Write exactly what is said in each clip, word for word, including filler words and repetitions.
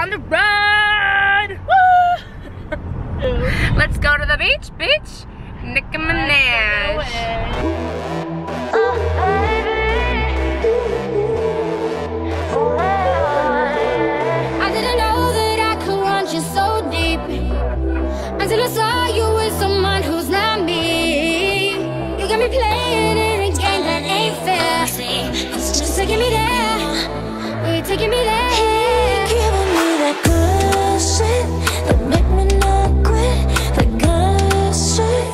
on the road. Woo! Let's go to the beach, beach. Nicki Minaj. I didn't know that I could want you so deep until I saw you with someone who's not me. You got me playing in a game that ain't fair. It's just taking me there. You're taking me there. Keep giving me that good shit that make me not quit. That good shit.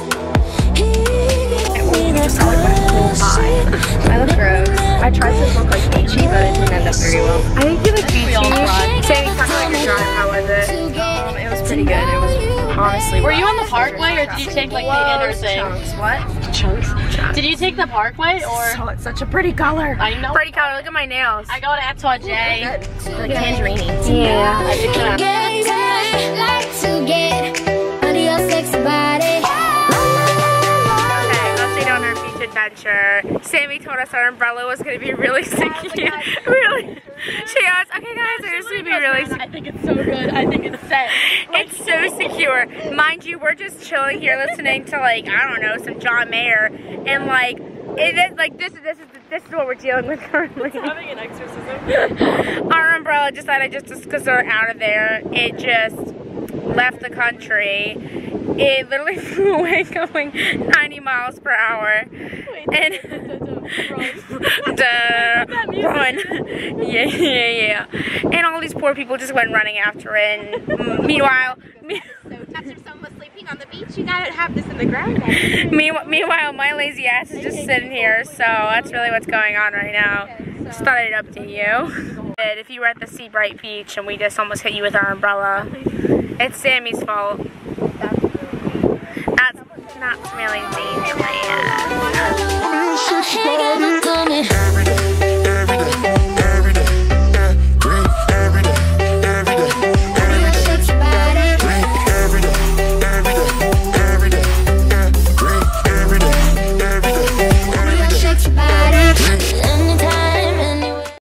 I look gross. I tried to look like beachy, but it didn't end up very well. I think you look beachy. Sammy, talk about your drive. How was it? Um, it was pretty good. It was honestly. Were you on the parkway, or did you take like the inner thing? Chunks. What? Chunks. Chunks. Did you take the parkway, or? Oh, it's such a pretty color. I know. Pretty color. Look at my nails. I go to Eptwa J. Like tangerine. Yeah. I think that. Like to get under your sexy body. On our beach adventure. Sammy told us our umbrella was going to be really secure. Really? She goes, okay guys, it's going to be really secure. I think it's so good. I think it's set. It's so secure. Mind you, we're just chilling here listening to like, I don't know, some John Mayer. And like, it is like, this is, this is, this is what we're dealing with currently. Having an exorcism. Our umbrella decided just because they're out of there, it just left the country. It literally flew away going ninety miles per hour. Wait, and duh, run. Yeah, yeah, yeah. And all these poor people just went running after it. And meanwhile, me so Tess or someone was sleeping on the beach. You gotta have this in the ground. meanwhile, meanwhile, my lazy ass is just sitting here. So that's really what's going on right now. Just thought I'd update you. If you were at the Seabright Beach and we just almost hit you with our umbrella, it's Sammy's fault. That's not really dangerous.